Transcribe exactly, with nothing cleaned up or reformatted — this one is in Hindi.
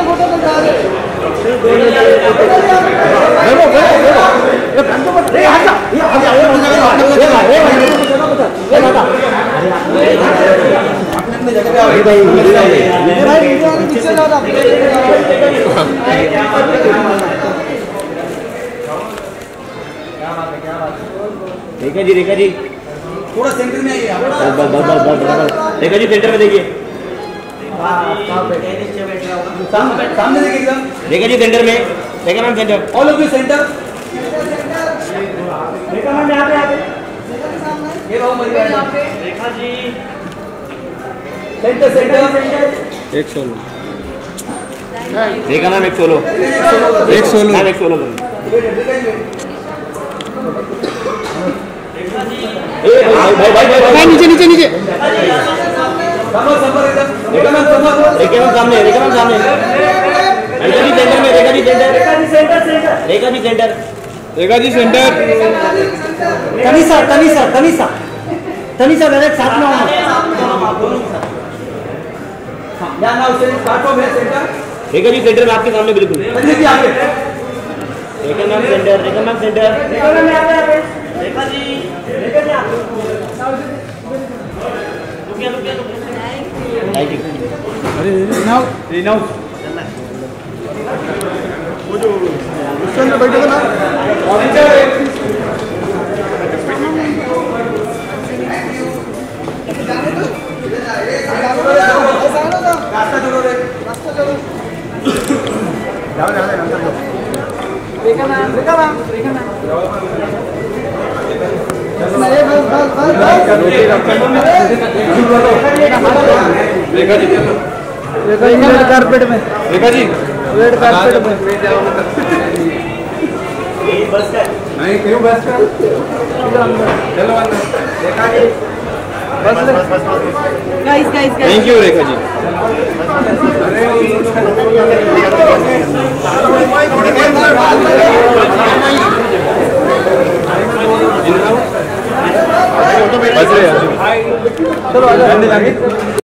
रेखा जी, रेखा जी थोड़ा सेंटर में आइए। बस बस बस बस रेखा जी सेंटर में देखिए। सामने देखिए एकदम। रेखा जी सेंटर में, Rekha ma'am centre, all of you centre. Rekha ma'am यहाँ पे, यहाँ पे ये रहो मरिया यहाँ पे। रेखा जी सेंटर सेंटर एक सोलो। रेखा मैम एक सोलो, एक सोलो मैम एक सोलो। भाई भाई भाई भाई नीचे नीचे नीचे। रेखा मैम सामने, रेखा मैम सामने। रेखा जी सेंटर में, Rekha ji centre, Rekha ji centre centre Rekha ji centre, Rekha ji centre. Tanisha Tanisha Tanisha Tanisha direct साथ में आओ। रेखा जी सेंटर में आपके सामने बिल्कुल। Rekha ma'am centre, Rekha ma'am centre, Rekha ma'am यहाँ पे, रेखा जी, रेखा जी आप रुकिए रुकिए लाइटिंग। अरे रिनाउ रिनाउ वो जो उसके अंदर बैठे थे ना रास्ता छोड़ो रे, रास्ता छोड़ो। जाओ जाओ अंदर जाओ। Rekha ma'am, Rekha ma'am, Rekha ma'am. Rekha ji, Rekha ji red carpet में, रेखा जी रेड कारपेट में। बस का नहीं क्यों बस का, चलो अंदर। रेखा जी बस बस बस। Guys guys guys thank you Rekha ji. बस रे चलो आ जाओ।